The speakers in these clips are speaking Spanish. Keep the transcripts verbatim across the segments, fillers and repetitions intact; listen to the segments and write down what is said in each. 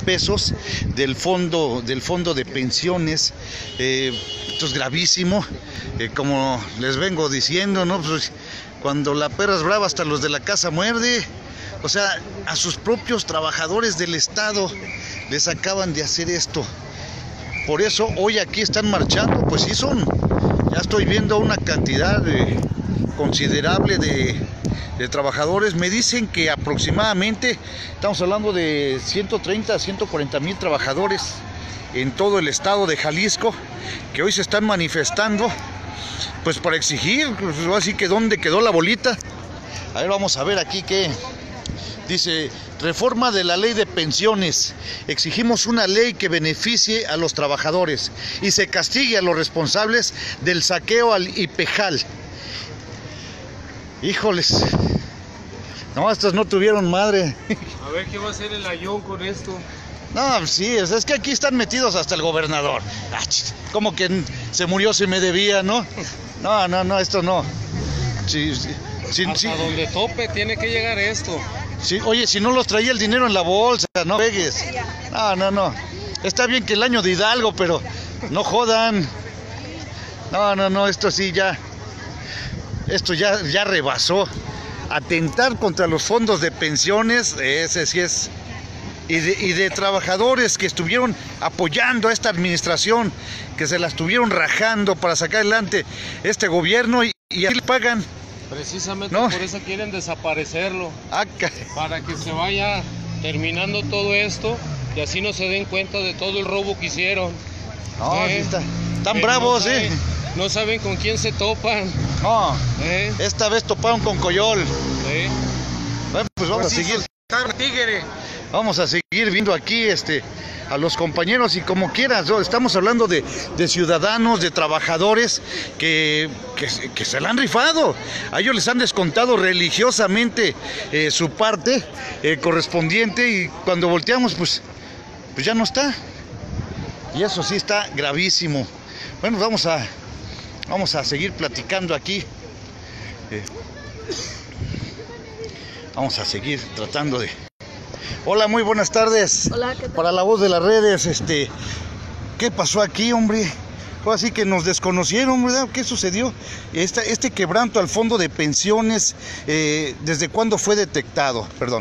pesos del fondo, del fondo de pensiones. Eh, esto es gravísimo, eh, como les vengo diciendo, ¿no? Pues, cuando la perra es brava, hasta los de la casa muerde. O sea, a sus propios trabajadores del Estado les acaban de hacer esto. Por eso hoy aquí están marchando, pues sí son, ya estoy viendo una cantidad de, considerable de, de trabajadores. Me dicen que aproximadamente, estamos hablando de ciento treinta a ciento cuarenta mil trabajadores en todo el estado de Jalisco, que hoy se están manifestando, pues para exigir, pues así que dónde quedó la bolita. A ver, vamos a ver aquí qué dice. Reforma de la ley de pensiones. Exigimos una ley que beneficie a los trabajadores y se castigue a los responsables del saqueo al IPEJAL. Híjoles. No, estos no tuvieron madre. A ver qué va a hacer el Ayón con esto. No, sí, es que aquí están metidos hasta el gobernador. Como que se murió si me debía, ¿no? No, no, no, esto no. Sí, sí, sí, hasta sí. donde tope tiene que llegar esto. Sí, oye, si no los traía el dinero en la bolsa, no pegues. No, no, no. Está bien que el año de Hidalgo, pero no jodan. No, no, no, esto sí ya. Esto ya, ya rebasó. Atentar contra los fondos de pensiones, ese sí es. Y de, y de trabajadores que estuvieron apoyando a esta administración, que se la estuvieron rajando para sacar adelante este gobierno y, y así le pagan. Precisamente ¿No? por eso quieren desaparecerlo, Ah, para que se vaya terminando todo esto y así no se den cuenta de todo el robo que hicieron. no, ¿Eh? sí está, están Eh, bravos, no ¿eh? saben, no saben con quién se topan. No, ¿Eh? esta vez toparon con Coyol. ¿Eh? Bueno, pues vamos Pues a sí, seguir. Tigre. Vamos a seguir viendo aquí este, a los compañeros y como quieras, ¿no? Estamos hablando de, de ciudadanos, de trabajadores que, que, que se la han rifado. A ellos les han descontado religiosamente eh, su parte eh, correspondiente y cuando volteamos pues, pues ya no está. Y eso sí está gravísimo. Bueno, vamos a, vamos a seguir platicando aquí. Eh, vamos a seguir tratando de... Hola, muy buenas tardes. Hola, ¿qué tal? Para la voz de las redes, este, ¿qué pasó aquí, hombre? Fue así que nos desconocieron, ¿verdad? ¿Qué sucedió? Este, este quebranto al fondo de pensiones, eh, ¿desde cuándo fue detectado? Perdón.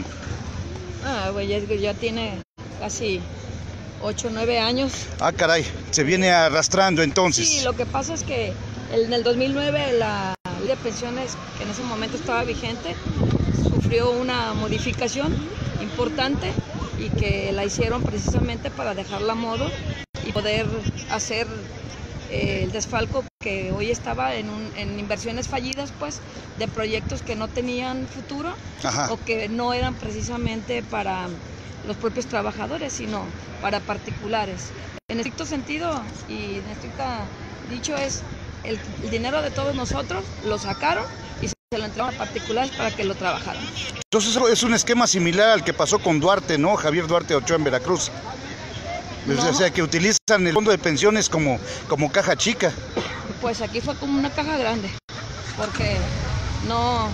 Ah, güey, ya, ya tiene casi ocho o nueve años. Ah, caray, se viene arrastrando entonces. Sí, lo que pasa es que en el dos mil nueve la ley de pensiones, que en ese momento estaba vigente, sufrió una modificación importante y que la hicieron precisamente para dejarla a modo y poder hacer eh, el desfalco que hoy estaba en, un, en inversiones fallidas, pues, de proyectos que no tenían futuro. Ajá. O que no eran precisamente para los propios trabajadores, sino para particulares. En estricto sentido y en estricto dicho es el, el dinero de todos nosotros lo sacaron y se lo entregaron a particulares para que lo trabajaran. Entonces es un esquema similar al que pasó con Duarte, ¿no? Javier Duarte Ochoa en Veracruz. No. O sea, que utilizan el fondo de pensiones como, como caja chica. Pues aquí fue como una caja grande, porque no,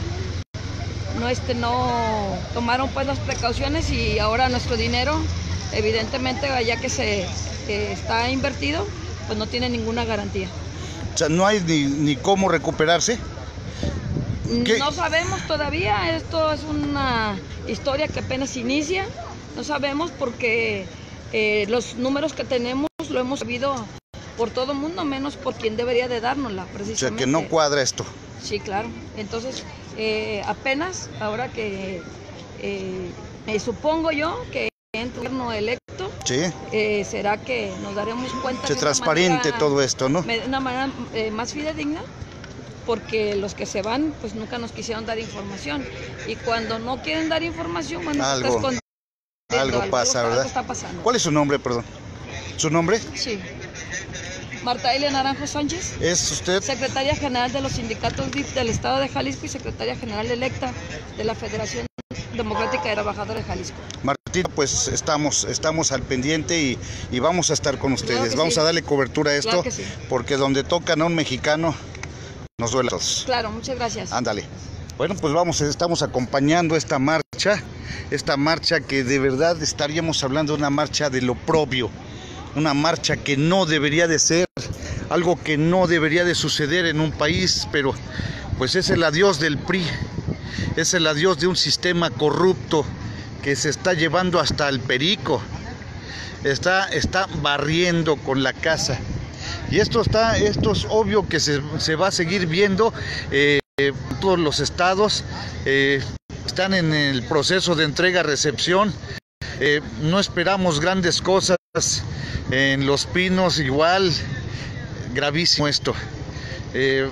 no, este, no tomaron pues las precauciones y ahora nuestro dinero, evidentemente, ya que se que está invertido, pues no tiene ninguna garantía. O sea, no hay ni, ni cómo recuperarse. ¿Qué? No sabemos todavía, esto es una historia que apenas inicia, no sabemos porque eh, los números que tenemos lo hemos sabido por todo el mundo, menos por quien debería de dárnosla, precisamente. O sea, que no cuadra esto. Sí, claro, entonces eh, apenas, ahora que eh, me supongo yo que en tu gobierno electo, sí. eh, será que nos daremos cuenta Se de transparente manera, todo esto, ¿no? De una manera eh, más fidedigna, porque los que se van pues nunca nos quisieron dar información y cuando no quieren dar información, bueno, algo, estás con... algo, algo pasa, algo, ¿verdad? Algo está pasando. ¿Cuál es su nombre, perdón? ¿Su nombre? Sí. Marta Elia Naranjo Sánchez. ¿Es usted? Secretaria General de los Sindicatos D I F del Estado de Jalisco y Secretaria General electa de la Federación Democrática de Trabajadores de Jalisco. Martín, pues estamos, estamos al pendiente y, y vamos a estar con ustedes. Claro vamos sí. a darle cobertura a esto, claro que sí. Porque donde tocan a un mexicano, nos duele a todos. Claro, muchas gracias. Ándale. Bueno, pues vamos, estamos acompañando esta marcha, esta marcha que de verdad estaríamos hablando de una marcha del oprobio, una marcha que no debería de ser, algo que no debería de suceder en un país, pero pues es el adiós del P R I, es el adiós de un sistema corrupto que se está llevando hasta el perico, está, está barriendo con la casa. Y esto está, esto es obvio que se, se va a seguir viendo. Eh, todos los estados eh, están en el proceso de entrega-recepción. Eh, no esperamos grandes cosas. En Los Pinos igual, gravísimo esto. Eh,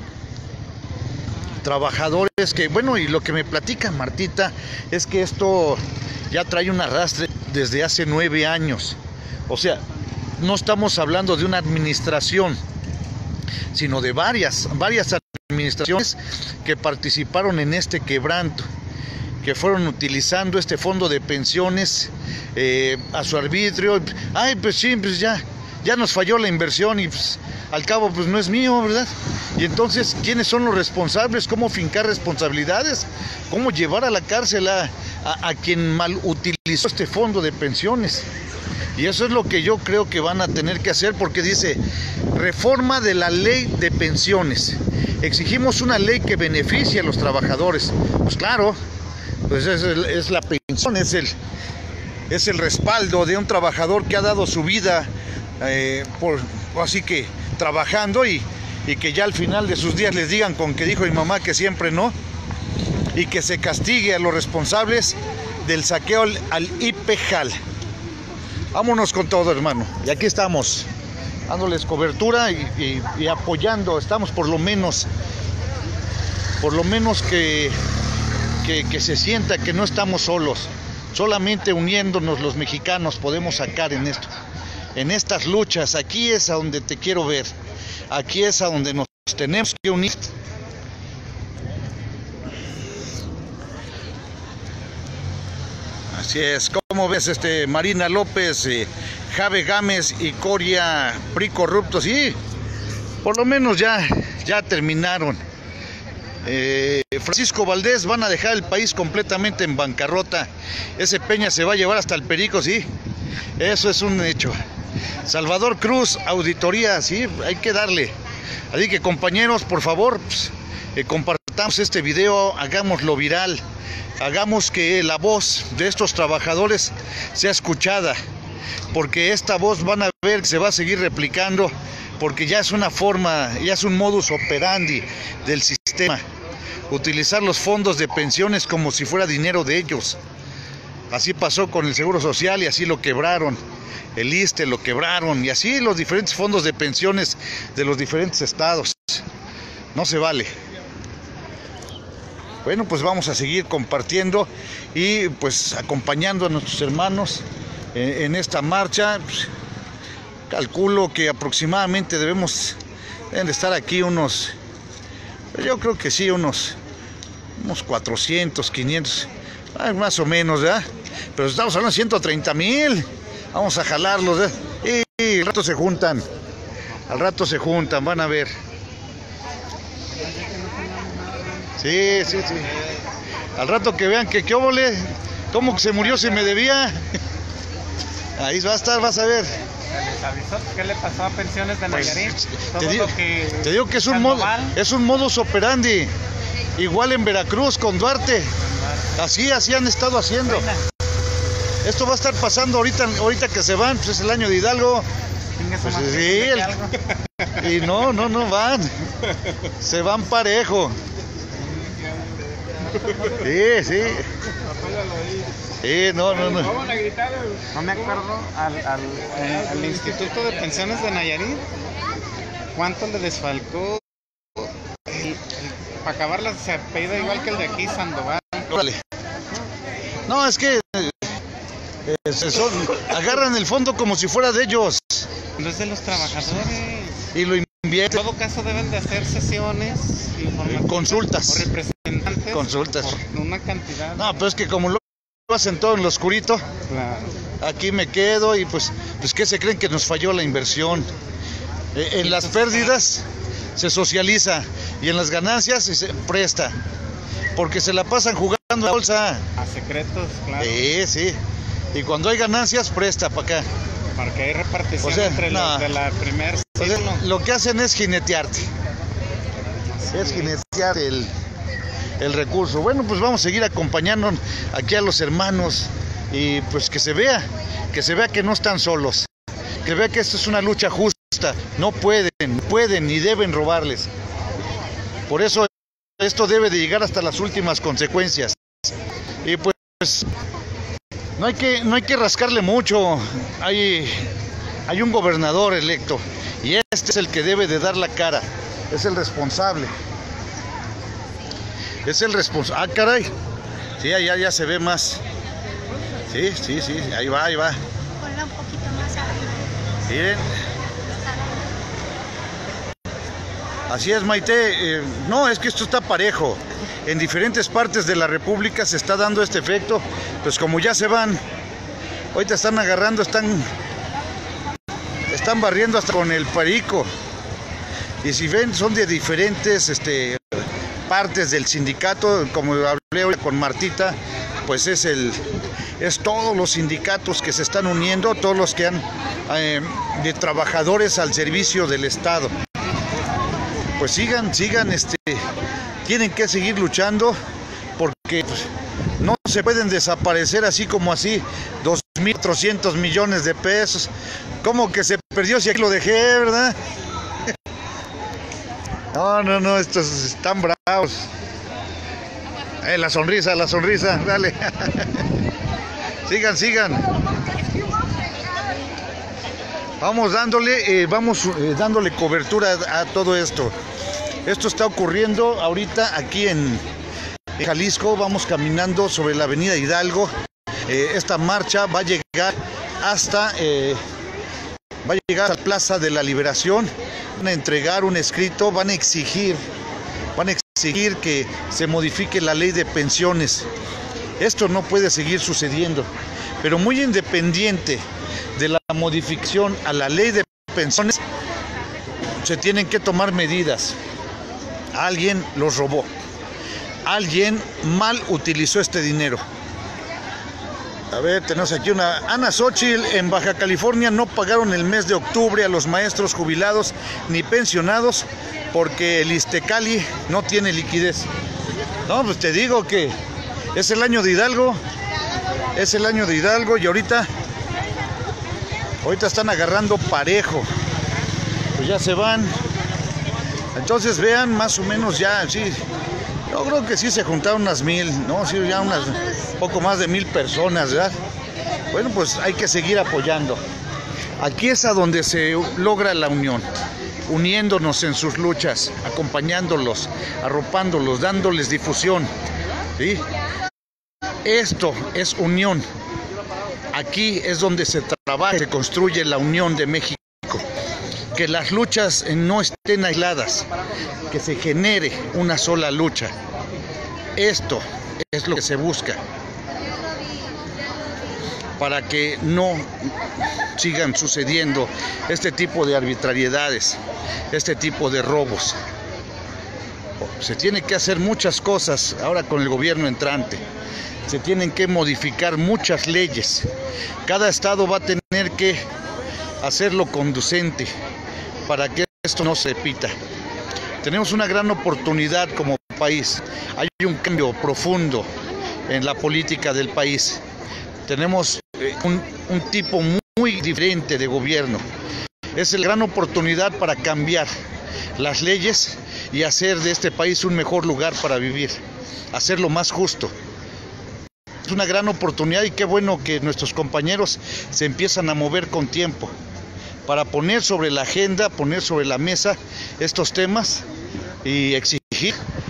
trabajadores que, bueno, y lo que me platica Martita es que esto ya trae un arrastre desde hace nueve años. O sea, no estamos hablando de una administración, sino de varias, varias administraciones que participaron en este quebranto, que fueron utilizando este fondo de pensiones eh, a su arbitrio. Ay, pues sí, pues ya, ya nos falló la inversión y pues, al cabo pues no es mío, ¿verdad? Y entonces, ¿quiénes son los responsables? ¿Cómo fincar responsabilidades? ¿Cómo llevar a la cárcel a, a, a quien mal utilizó este fondo de pensiones? Y eso es lo que yo creo que van a tener que hacer, porque dice, reforma de la ley de pensiones. Exigimos una ley que beneficie a los trabajadores. Pues claro, pues es, es la pensión, es el, es el respaldo de un trabajador que ha dado su vida, eh, por, así que trabajando, y, y que ya al final de sus días les digan con que dijo mi mamá que siempre no, y que se castigue a los responsables del saqueo al, al IPEJAL. Vámonos con todo, hermano. Y aquí estamos, dándoles cobertura y, y, y apoyando. Estamos por lo menos, por lo menos que, que, que se sienta que no estamos solos. Solamente uniéndonos los mexicanos podemos sacar en esto, en estas luchas. Aquí es a donde te quiero ver. Aquí es a donde nos tenemos que unir. Así es, ¿cómo ves, este Marina López, eh, Jave Gámez y Coria P R I corruptos? Sí, por lo menos ya, ya terminaron. Eh, Francisco Valdés van a dejar el país completamente en bancarrota. Ese Peña se va a llevar hasta el perico, sí, eso es un hecho. Salvador Cruz, auditoría, sí, hay que darle. Así que, compañeros, por favor, pues, eh, compartamos este video, hagámoslo viral. Hagamos que la voz de estos trabajadores sea escuchada, porque esta voz van a ver que se va a seguir replicando, porque ya es una forma, ya es un modus operandi del sistema, utilizar los fondos de pensiones como si fuera dinero de ellos. Así pasó con el Seguro Social y así lo quebraron, el ISSSTE lo quebraron, y así los diferentes fondos de pensiones de los diferentes estados. No se vale. Bueno, pues vamos a seguir compartiendo y pues acompañando a nuestros hermanos en, en esta marcha. Pues, calculo que aproximadamente debemos deben de estar aquí unos, yo creo que sí, unos, unos cuatrocientos, quinientos, más o menos, ¿verdad? Pero estamos hablando de ciento treinta mil. Vamos a jalarlos, ¿verdad? Y, y al rato se juntan, al rato se juntan, van a ver. Sí, sí, sí. Al rato que vean que qué óvole, cómo que se murió, se me debía. Ahí va a estar, vas a ver. ¿Les avisó qué le pasó a Pensiones de Nayarit? Pues, te, digo, que te digo que es un, modo, es un modus operandi. Igual en Veracruz con Duarte. Así, así han estado haciendo. Esto va a estar pasando ahorita, ahorita que se van, pues es el año de Hidalgo. Pues, sí, el, y no, no, no van. Se van parejo. Sí, sí. Sí, no, no, no. No me acuerdo al, al, al, al Instituto de Pensiones de Nayarit cuánto le desfalcó. El, el, para acabarla se apellida igual que el de aquí, Sandoval. Vale. No, es que eh, son, agarran el fondo como si fuera de ellos. No es de los trabajadores. Y lo invierten. En todo caso deben de hacer sesiones, consultas. O representantes. Consultas. Por una cantidad. No, pero es que como lo hacen todo en lo oscurito, claro. Aquí me quedo y pues, pues ¿qué se creen? Que nos falló la inversión. Eh, en las pérdidas se socializa y en las ganancias se presta. porque se la pasan jugando a la bolsa. A secretos, claro. Sí, sí. Y cuando hay ganancias, presta para acá. Porque hay repartición O sea, entre no. los de la primer O sea, ciclo. lo que hacen es jinetearte. Es jinetear el, el recurso. Bueno, pues vamos a seguir acompañando aquí a los hermanos y pues que se vea, que se vea que no están solos. Que vea que esto es una lucha justa. No pueden, pueden ni deben robarles. Por eso esto debe de llegar hasta las últimas consecuencias. Y pues no hay que, no hay que rascarle mucho. Hay, hay un gobernador electo y este es el que debe de dar la cara. Es el responsable. Es el responsable. Ah, caray. Sí, allá ya se ve más. Sí, sí, sí. Ahí va, ahí va. Ponla un poquito más arriba. Miren. Así es, Maite. Eh, no, es que esto está parejo. En diferentes partes de la República se está dando este efecto. Pues como ya se van, ahorita están agarrando, están, están barriendo hasta con el perico. Y si ven, son de diferentes este, partes del sindicato. Como hablé hoy con Martita, pues es el, es todos los sindicatos que se están uniendo, todos los que han eh, de trabajadores al servicio del Estado. Pues sigan, sigan, este, tienen que seguir luchando porque pues, no se pueden desaparecer así como así, dos mil cuatrocientos millones de pesos. ¿Cómo que se perdió si aquí lo dejé, verdad? No, no, no, estos están bravos. Eh, la sonrisa, la sonrisa, dale. Sigan, sigan. Vamos dándole, eh, vamos eh, dándole cobertura a, a todo esto. Esto está ocurriendo ahorita aquí en, en Jalisco. Vamos caminando sobre la avenida Hidalgo. Eh, esta marcha va a llegar hasta, eh, va a llegar a la Plaza de la Liberación. Van a entregar un escrito, van a exigir, van a exigir que se modifique la ley de pensiones. Esto no puede seguir sucediendo, pero muy independiente de la modificación a la ley de pensiones, se tienen que tomar medidas. Alguien los robó, alguien mal utilizó este dinero. A ver, tenemos aquí una... Ana Xóchitl, en Baja California no pagaron el mes de octubre a los maestros jubilados ni pensionados porque el Iztecali no tiene liquidez. No, pues te digo que es el año de Hidalgo, es el año de Hidalgo y ahorita, ahorita están agarrando parejo. Pues ya se van. Entonces vean más o menos ya, sí, yo creo que sí se juntaron unas mil, ¿no? Sí, ya unas, poco más de mil personas, ¿verdad? Bueno, pues hay que seguir apoyando. Aquí es a donde se logra la unión, uniéndonos en sus luchas, acompañándolos, arropándolos, dándoles difusión, ¿sí? Esto es unión. Aquí es donde se trabaja, se construye la unión de México. Que las luchas no estén aisladas, que se genere una sola lucha. Esto es lo que se busca para que no sigan sucediendo este tipo de arbitrariedades, este tipo de robos. Se tiene que hacer muchas cosas ahora con el gobierno entrante. Se tienen que modificar muchas leyes. Cada estado va a tener que hacerlo conducente para que esto no se repita. Tenemos una gran oportunidad como país. Hay un cambio profundo en la política del país. Tenemos un, un tipo muy diferente de gobierno. Es la gran oportunidad para cambiar las leyes y hacer de este país un mejor lugar para vivir, hacerlo más justo. Es una gran oportunidad y qué bueno que nuestros compañeros se empiezan a mover con tiempo para poner sobre la agenda, poner sobre la mesa estos temas y exigir